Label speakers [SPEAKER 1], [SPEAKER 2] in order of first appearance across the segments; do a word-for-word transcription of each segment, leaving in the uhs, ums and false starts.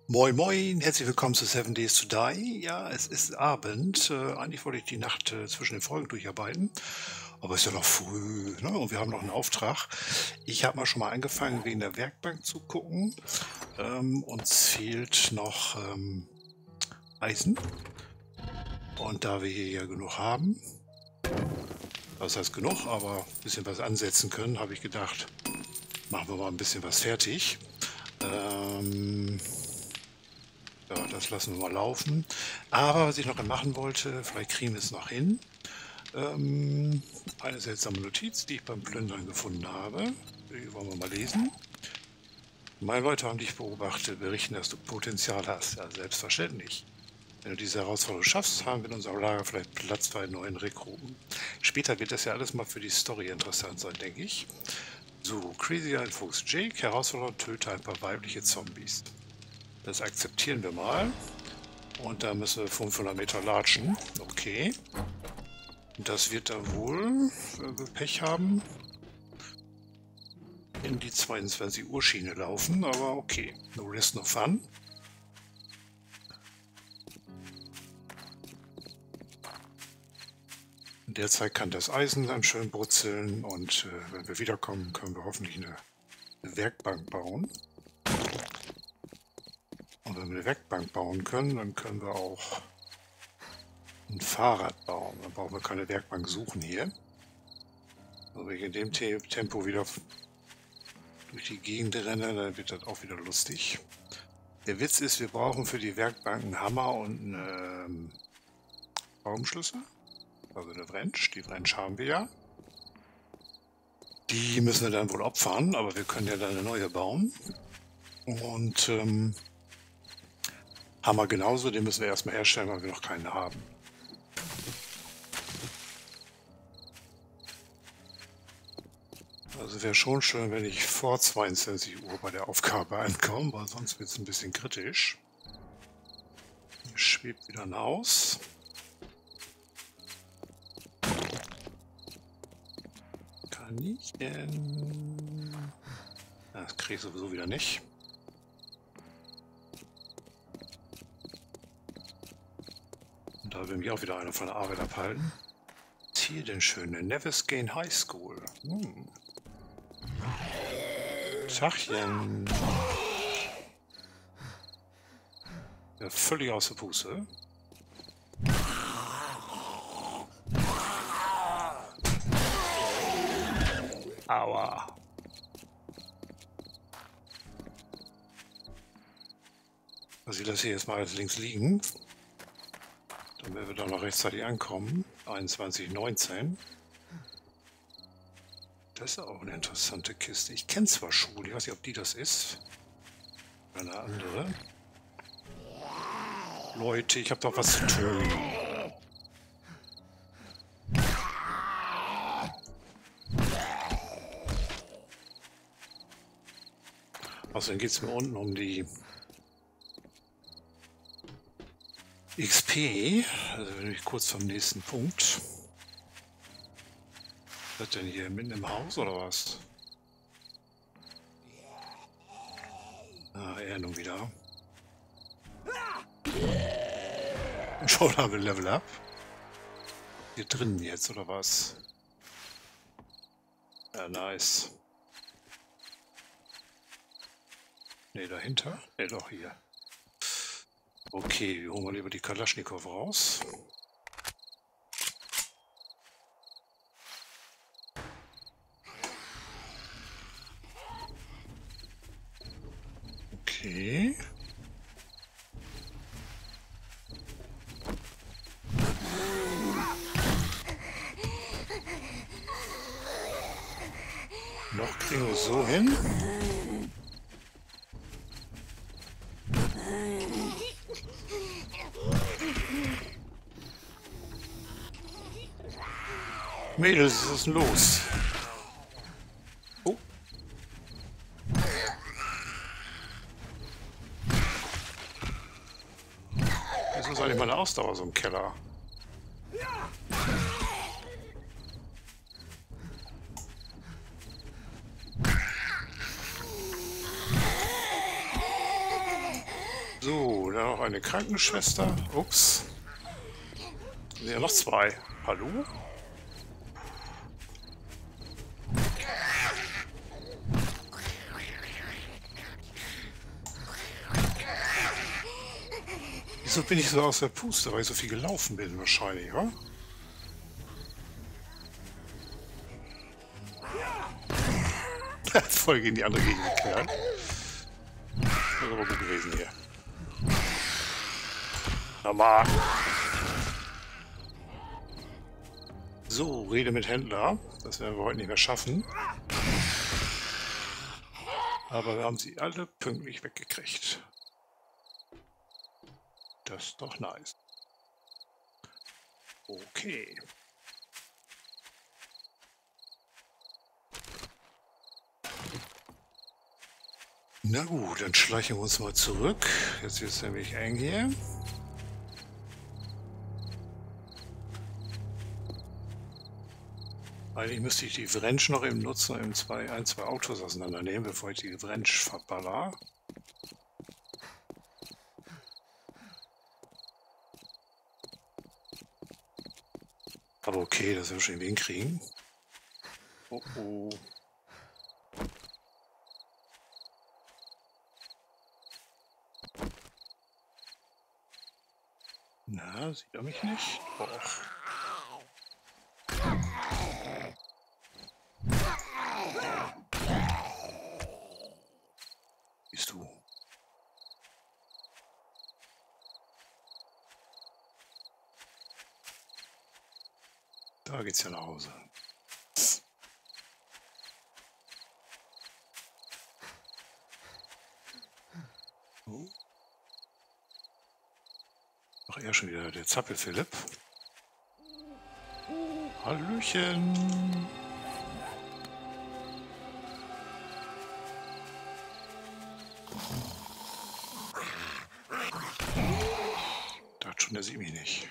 [SPEAKER 1] Moin Moin, herzlich willkommen zu Seven Days to Die. Ja, es ist Abend. Äh, eigentlich wollte ich die Nacht äh, zwischen den Folgen durcharbeiten, aber es ist ja noch früh, ne? Und wir haben noch einen Auftrag. Ich habe mal schon mal angefangen, wegen der Werkbank zu gucken. Ähm, uns fehlt noch ähm, Eisen. Und da wir hier ja genug haben, was heißt genug, aber ein bisschen was ansetzen können, habe ich gedacht, machen wir mal ein bisschen was fertig. Ähm, Ja, das lassen wir mal laufen. Aber was ich noch machen wollte, vielleicht kriegen wir es noch hin. Ähm, eine seltsame Notiz, die ich beim Plündern gefunden habe. Die wollen wir mal lesen. Meine Leute haben dich beobachtet, berichten, dass du Potenzial hast. Ja, selbstverständlich. Wenn du diese Herausforderung schaffst, haben wir in unserem Lager vielleicht Platz für einen neuen Rekruten. Später wird das ja alles mal für die Story interessant sein, denke ich. So, Crazy ein Fuchs Jake, Herausforderung, töte ein paar weibliche Zombies. Das akzeptieren wir mal. Und da müssen wir fünfhundert Meter latschen. Okay. Das wird dann wohl, wenn wir Pech haben, in die zweiundzwanzig Uhr Schiene laufen. Aber okay. No risk, no fun. In der Zeit kann das Eisen dann schön brutzeln. Und äh, wenn wir wiederkommen, können wir hoffentlich eine, eine Werkbank bauen. Und wenn wir eine Werkbank bauen können, dann können wir auch ein Fahrrad bauen. Dann brauchen wir keine Werkbank suchen hier. Und wenn ich in dem Te Tempo wieder durch die Gegend renne, dann wird das auch wieder lustig. Der Witz ist, wir brauchen für die Werkbank einen Hammer und einen ähm, Schraubenschlüssel. Also eine Wrench. Die Wrench haben wir ja. Die müssen wir dann wohl opfern, aber wir können ja dann eine neue bauen. Und ähm, Hammer genauso, den müssen wir erstmal herstellen, weil wir noch keinen haben. Also wäre schon schön, wenn ich vor zweiundzwanzig Uhr bei der Aufgabe ankomme, weil sonst wird es ein bisschen kritisch. Hier schwebt wieder ein Aus. Kann ich denn? Das kriege ich sowieso wieder nicht. Und da will mich auch wieder einer von der Arbeit abhalten. Was ist hier denn schön? Eine Neviscane High School. Hm. Tachchen. Ja, völlig aus der Puste. Aua. Also ich lasse hier jetzt mal alles links liegen, damit wir da noch rechtzeitig ankommen. einundzwanzig neunzehn. Das ist auch eine interessante Kiste. Ich kenne zwar Schule, ich weiß nicht, ob die das ist. Eine andere. Leute, ich habe doch was zu tun. Außerdem geht es mir unten um die X P. Also bin ich kurz vom nächsten Punkt. Was denn hier mitten im Haus oder was? Ah, er nun wieder. Schon haben wir Level Up. Hier drinnen jetzt oder was? Ja, nice. Ne, dahinter? Ne, doch hier. Okay, wir holen mal lieber die Kalaschnikow raus. Okay. Noch kriegen wir es so hin. Mädels, was ist denn los? Oh. Das ist eigentlich meine Ausdauer so im Keller. So, dann noch eine Krankenschwester. Ups. Ja, noch zwei. Hallo? Wieso bin ich so aus der Puste, weil ich so viel gelaufen bin wahrscheinlich, wa? Voll gegen die andere Gegend geknallt. Das ist aber gut gewesen hier. Nochmal. So, Rede mit Händler. Das werden wir heute nicht mehr schaffen. Aber wir haben sie alle pünktlich weggekriegt. Das ist doch nice. Okay. Na gut, dann schleichen wir uns mal zurück. Jetzt wird es nämlich eng hier. Eigentlich müsste ich die Wrench noch eben nutzen, eben zwei, ein, zwei Autos auseinandernehmen, bevor ich die Wrench verballer. Aber okay, das werden wir schon irgendwie hinkriegen. Oh oh. Na, sieht er mich nicht? Och. Siehst du. Da geht's ja nach Hause. Oh. Ach, er schon wieder, der Zappel-Philipp. Hallöchen. Dachte schon, der sieht mich nicht.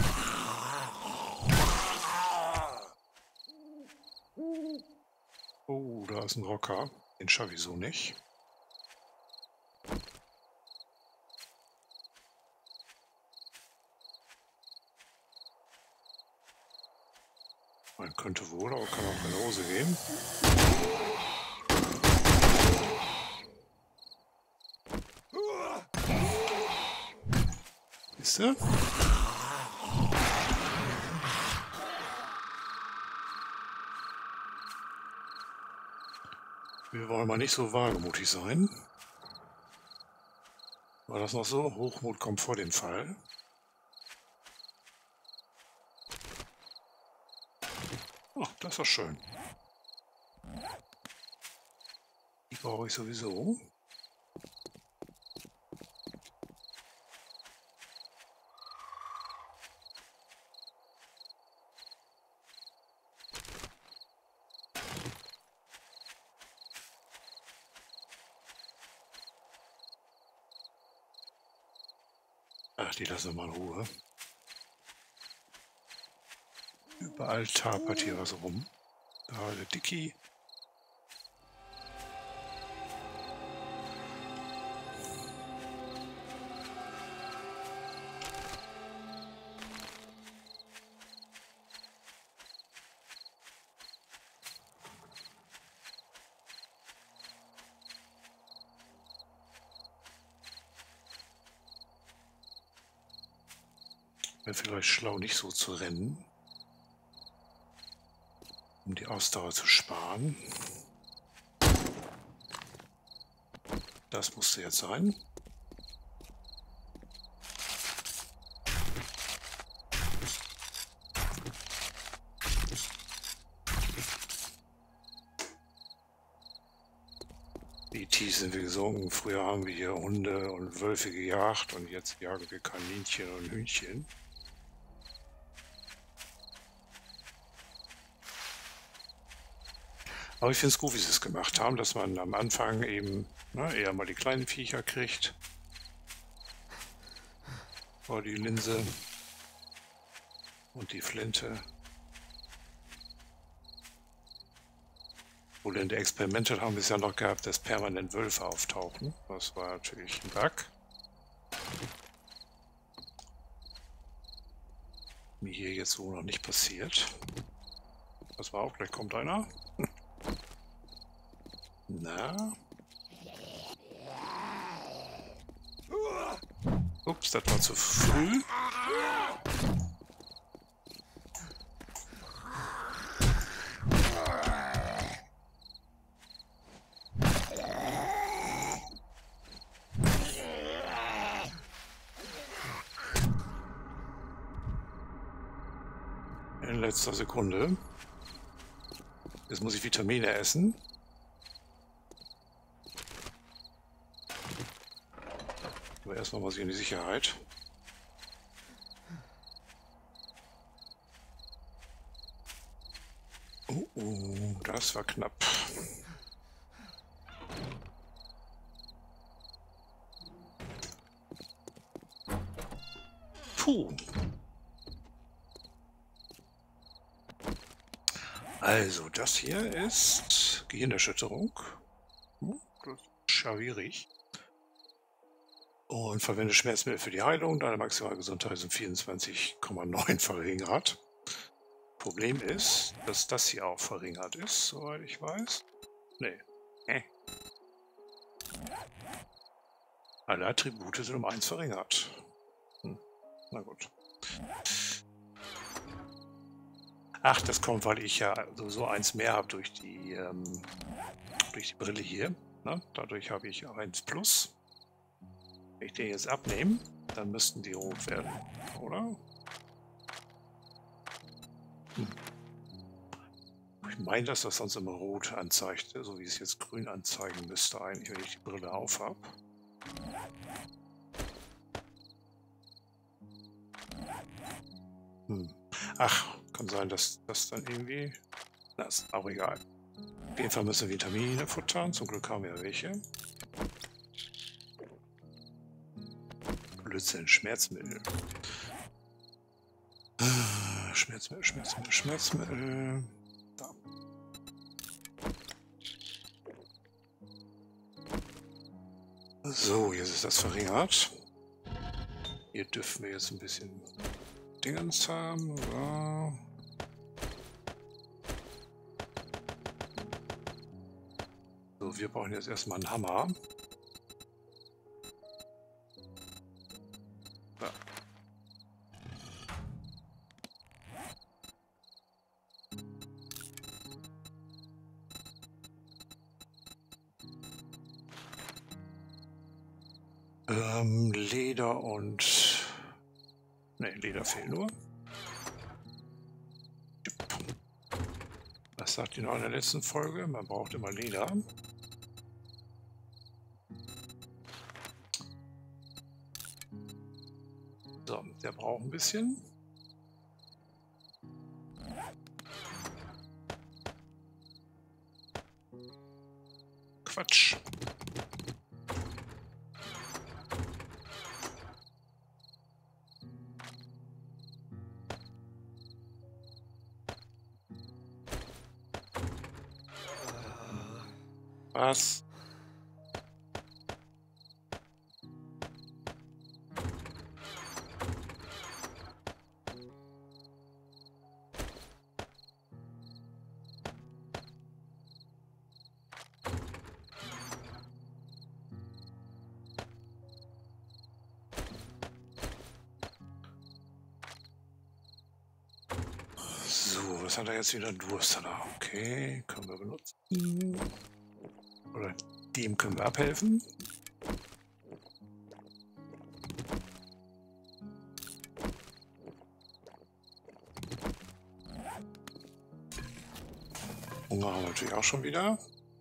[SPEAKER 1] Oh, da ist ein Rocker. Den schaffe ich so nicht. Man könnte wohl, aber kann auch in Hose gehen. Siehst du? Wir wollen mal nicht so wagemutig sein. War das noch so? Hochmut kommt vor dem Fall. Oh, das war schön. Die brauche ich sowieso. Ach, die lassen wir mal in Ruhe. Überall tapert hier was rum. Da der Dicky. Wäre vielleicht schlau, nicht so zu rennen, um die Ausdauer zu sparen. Das musste jetzt sein. Wie tief sind wir gesunken? Früher haben wir hier Hunde und Wölfe gejagt und jetzt jagen wir Kaninchen und Hühnchen. Aber ich finde es gut, wie sie es gemacht haben, dass man am Anfang eben ne, eher mal die kleinen Viecher kriegt. Oder die Linse und die Flinte. Wohl in der Experimente haben wir es ja noch gehabt, dass permanent Wölfe auftauchen. Das war natürlich ein Bug. Mir hier jetzt so noch nicht passiert. Das war auch, gleich kommt einer. Na? Ups, das war zu früh. In letzter Sekunde. Jetzt muss ich Vitamine essen. Aber erstmal muss ich in die Sicherheit. Oh, oh, das war knapp. Puh. Also, das hier ist Gehirnerschütterung. Hm, das ist schwierig. Und verwende Schmerzmittel für die Heilung. Deine maximale Gesundheit ist um vierundzwanzig Komma neun verringert. Problem ist, dass das hier auch verringert ist, soweit ich weiß. Nee. Äh. Alle Attribute sind um eins verringert. Hm. Na gut. Ach, das kommt, weil ich ja sowieso eins mehr habe durch die ähm, durch die Brille hier. Ne? Dadurch habe ich eins plus. Wenn ich den jetzt abnehme, dann müssten die rot werden, oder? Hm. Ich meine, dass das sonst immer rot anzeigt, so wie es jetzt grün anzeigen müsste eigentlich, wenn ich die Brille auf habe. Hm. Ach, kann sein, dass das dann irgendwie... Na, ist auch egal. Auf jeden Fall müssen wir Vitamine futtern. Zum Glück haben wir ja welche. Blödsinn, Schmerzmittel. Schmerzmittel, Schmerzmittel, Schmerzmittel. Da. So, jetzt ist das verringert. Hier dürfen wir jetzt ein bisschen Dingens haben. So. So, wir brauchen jetzt erstmal einen Hammer. Ja. Ähm, Leder und... Ne, Leder fehlt nur. Was sagt ihr noch in der letzten Folge? Man braucht immer Leder. So, der braucht ein bisschen. Quatsch. Was? So, was hat er jetzt wieder? Durst hat er. Okay, können wir benutzen. Oder dem können wir abhelfen. Hunger haben wir natürlich auch schon wieder.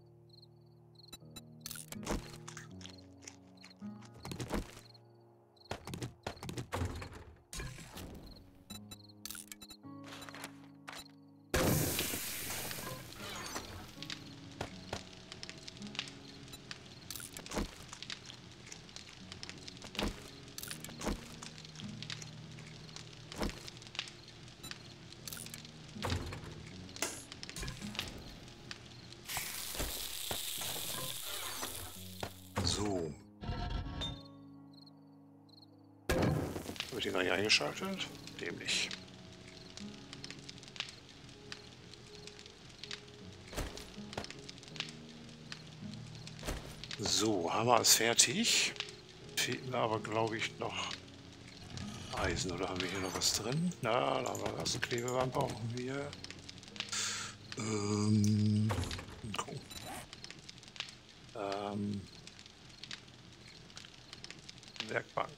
[SPEAKER 1] So. Wird hier gar nicht eingeschaltet? Dämlich. So, Hammer ist fertig. Fehlt mir aber, glaube ich, noch Eisen. Oder haben wir hier noch was drin? Na, da haben wir also Klebeband brauchen wir. Ähm, gucken. Ähm, Werkbank.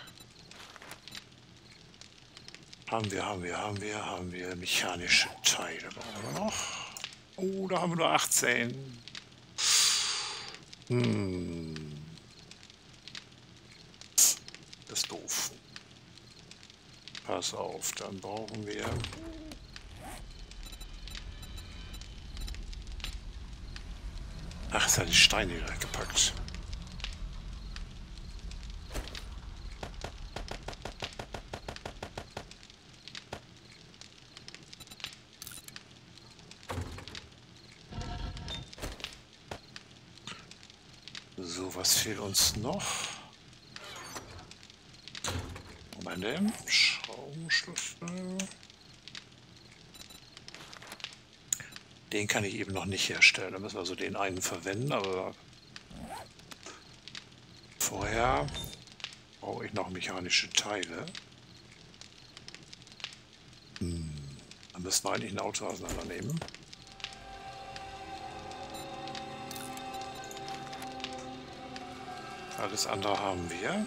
[SPEAKER 1] Haben wir, haben wir, haben wir, haben wir mechanische Teile. Brauchen wir noch. Oh, da haben wir nur achtzehn. Hm. Das ist doof. Pass auf, dann brauchen wir... Ach, es hat die Steine da gepackt. So, was fehlt uns noch? Moment, Schraubenschlüssel. Den kann ich eben noch nicht herstellen. Da müssen wir also den einen verwenden, aber vorher brauche ich noch mechanische Teile. Hm. Dann müssen wir eigentlich ein Auto auseinandernehmen. Alles andere haben wir.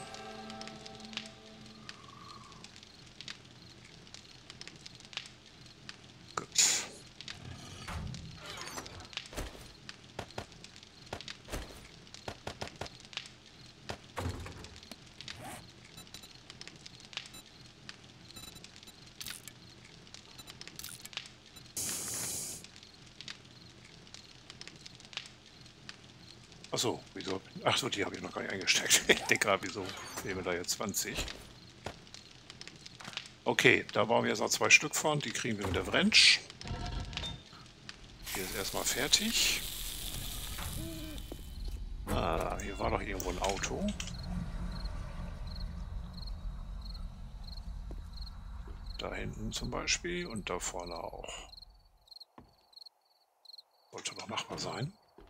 [SPEAKER 1] Gut. Achso, wieso? Achso, die habe ich noch gar nicht eingesteckt. Ich denke gerade, wieso nehmen wir da jetzt zwanzig? Okay, da brauchen wir jetzt noch zwei Stück von. Die kriegen wir mit der Wrench. Hier ist erstmal fertig. Ah, hier war doch irgendwo ein Auto. Da hinten zum Beispiel und da vorne auch. Sollte doch machbar sein.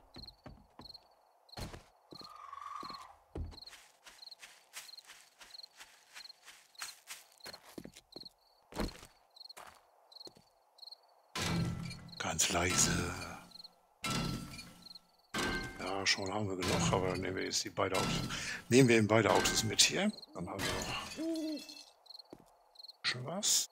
[SPEAKER 1] Ganz leise. Ja, schon haben wir genug, aber dann nehmen wir jetzt die beiden Autos. Nehmen wir eben beide Autos mit hier. Dann haben wir noch schon was.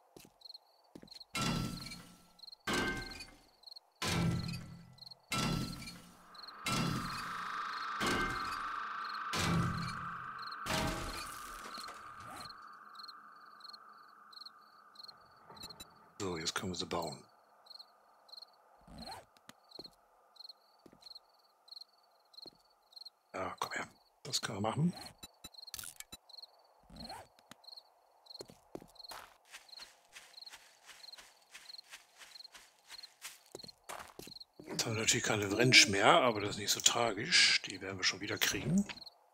[SPEAKER 1] So, jetzt können wir sie bauen. Ja, komm her. Das können wir machen. Jetzt haben wir natürlich keine Wrench mehr, aber das ist nicht so tragisch. Die werden wir schon wieder kriegen.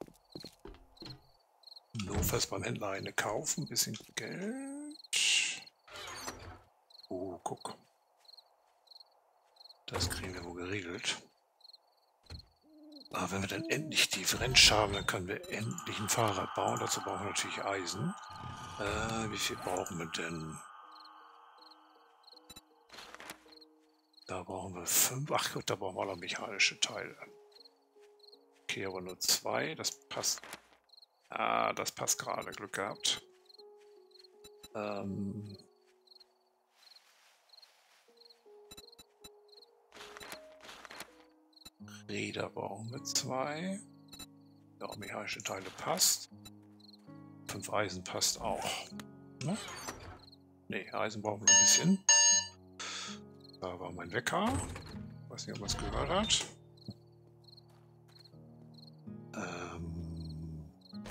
[SPEAKER 1] Notfalls beim Händler eine kaufen. Ein bisschen Geld. Oh, guck. Das kriegen wir wohl geregelt. Aber wenn wir dann endlich die Wrench haben, dann können wir endlich ein Fahrrad bauen. Dazu brauchen wir natürlich Eisen. Äh, wie viel brauchen wir denn? Da brauchen wir fünf. Ach gut, da brauchen wir noch mechanische Teile. Okay, aber nur zwei. Das passt. Ah, das passt gerade. Glück gehabt. Ähm... Räder brauchen wir zwei. Ja, mechanische Teile passt. Fünf Eisen passt auch. Ne, nee, Eisen brauchen wir ein bisschen. Da war mein Wecker. Weiß nicht, ob man es gehört hat. Ähm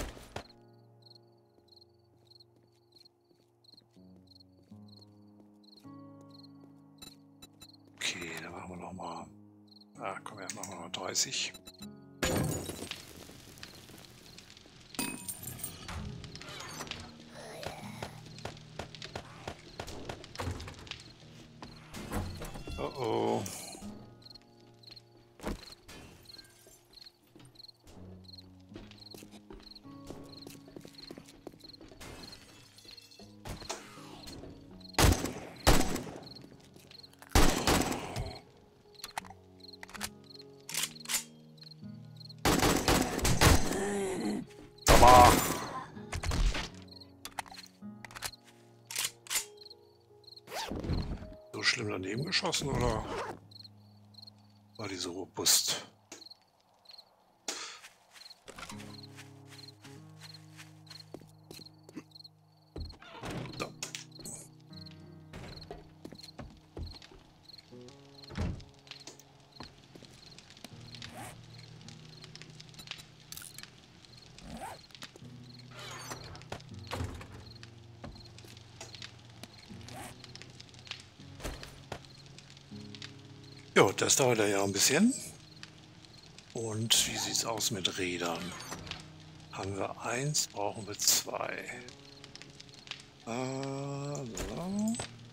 [SPEAKER 1] okay, dann machen wir noch mal. Ah, komm her, machen wir mal dreißig. Oh oh. schlimm daneben geschossen oder war die so robust? So. Jo, das dauert ja ein bisschen. Und wie sieht es aus mit Rädern? Haben wir eins, brauchen wir zwei. Äh, so.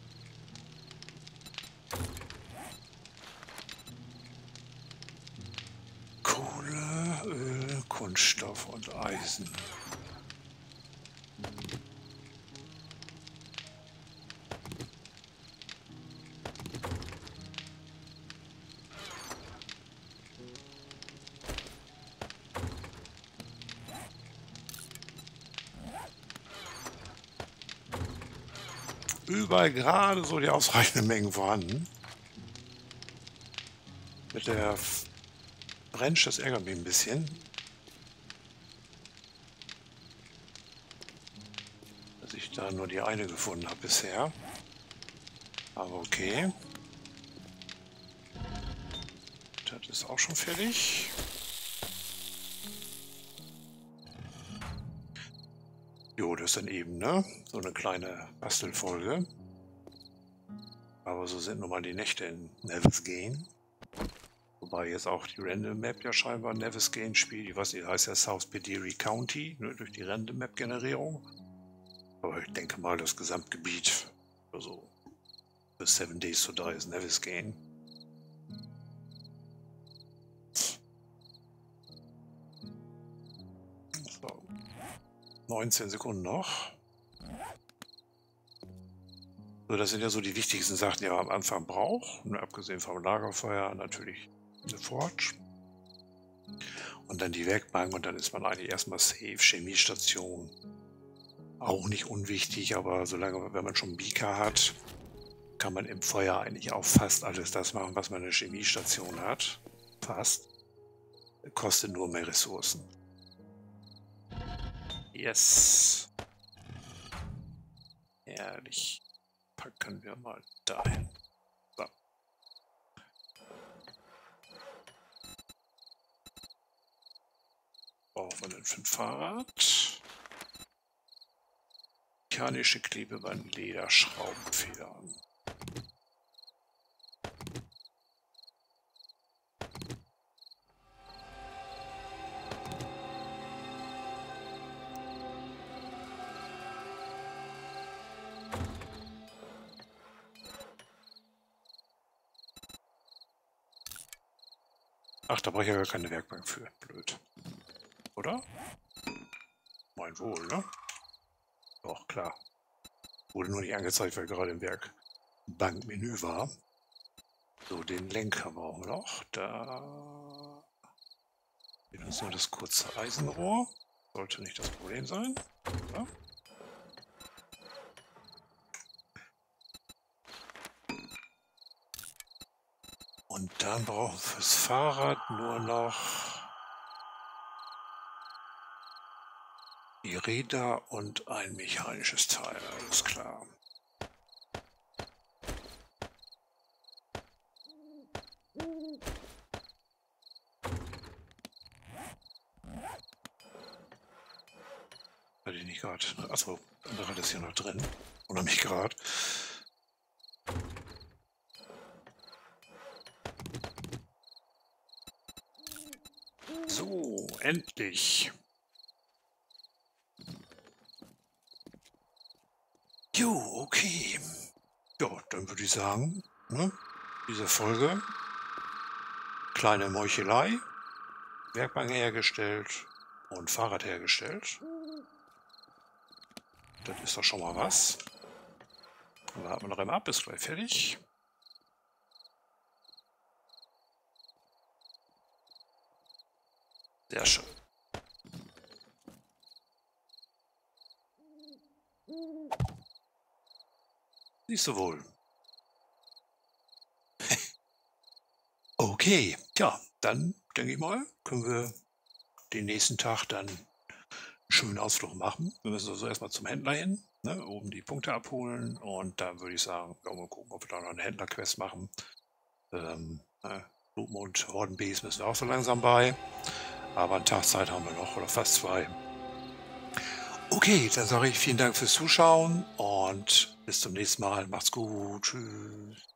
[SPEAKER 1] Kohle, Öl, Kunststoff und Eisen. Überall gerade so die ausreichenden Mengen vorhanden. Mit der F- Branch, das ärgert mich ein bisschen. Dass ich da nur die eine gefunden habe bisher. Aber okay. Das ist auch schon fertig. Jo, das ist dann eben, ne? So eine kleine Bastelfolge. Aber so sind nun mal die Nächte in Nevis Gain. Wobei jetzt auch die Random Map ja scheinbar Nevis Gain spielt. Ich weiß nicht, heißt ja South Bediri County, ne, durch die Random Map Generierung. Aber ich denke mal, das Gesamtgebiet, also für Seven Days to Die ist Nevis Gain. So. neunzehn Sekunden noch. So, das sind ja so die wichtigsten Sachen, die man am Anfang braucht. Und abgesehen vom Lagerfeuer natürlich eine Forge. Und dann die Werkbank und dann ist man eigentlich erstmal safe. Chemiestation. Auch nicht unwichtig, aber solange, wenn man schon einen Beaker hat, kann man im Feuer eigentlich auch fast alles das machen, was man in der Chemiestation hat. Fast. Kostet nur mehr Ressourcen. Yes. Herrlich. Packen wir mal dahin. So. Brauchen wir denn für ein Fahrrad? Mechanische Klebeband, Leder, Schraubfedern. Ach, da brauche ich ja gar keine Werkbank für. Blöd. Oder? Mein Wohl, ne? Doch, klar. Wurde nur nicht angezeigt, weil gerade im Werkbankmenü war. So, den Lenker brauchen wir noch. Da fehlt uns nur das kurze Eisenrohr. Sollte nicht das Problem sein. Ja. Und dann brauchen wir fürs Fahrrad nur noch die Räder und ein mechanisches Teil. Alles klar. Hatte ich nicht gerade. Achso, andere hat das hier noch drin. Oder mich gerade. So, endlich. Jo, okay. Ja, dann würde ich sagen, ne, diese Folge, kleine Meuchelei, Werkbank hergestellt und Fahrrad hergestellt. Das ist doch schon mal was. Dann warten wir noch einmal ab, ist gleich fertig. Sehr schön. Siehst du wohl. Okay, ja, dann denke ich mal, können wir den nächsten Tag dann 'n schönen Ausflug machen. Wir müssen also erst mal zum Händler hin, ne, oben die Punkte abholen und dann würde ich sagen, ja, mal gucken, ob wir da noch 'ne Händlerquest machen. Ähm, ne, Blutmond Hordenbeast müssen wir auch so langsam bei, aber 'n Tag Zeit haben wir noch oder fast zwei. Okay, dann sage ich vielen Dank fürs Zuschauen und bis zum nächsten Mal. Macht's gut. Tschüss.